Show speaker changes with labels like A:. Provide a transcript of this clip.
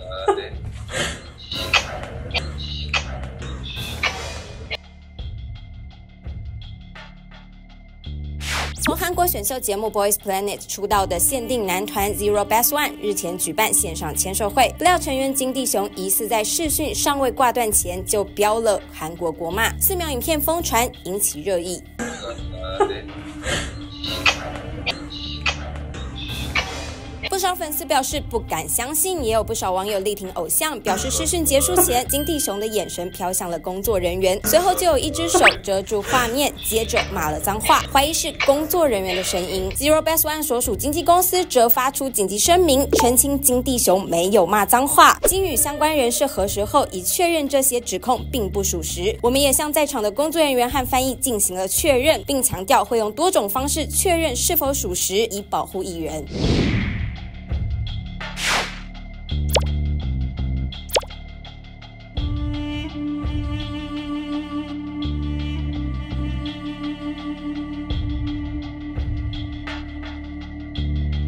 A: 从韩国选秀节目 Boys Planet 出道的限定男团 Zero Best One 日前举办线上签售会，不料成员金地雄疑似在视讯尚未挂断前就飙了韩国国骂，4秒影片疯传，引起热议。不少粉丝表示不敢相信，也有不少网友力挺偶像，表示视讯结束前，金地雄的眼神飘向了工作人员，随后就有一只手遮住画面，接着骂了脏话，怀疑是工作人员的声音。Zero Best One 所属经纪公司则发出紧急声明，澄清金地雄没有骂脏话，经与相关人士核实后，已确认这些指控并不属实。我们也向在场的工作人员和翻译进行了确认，并强调会用多种方式确认是否属实，以保护艺人。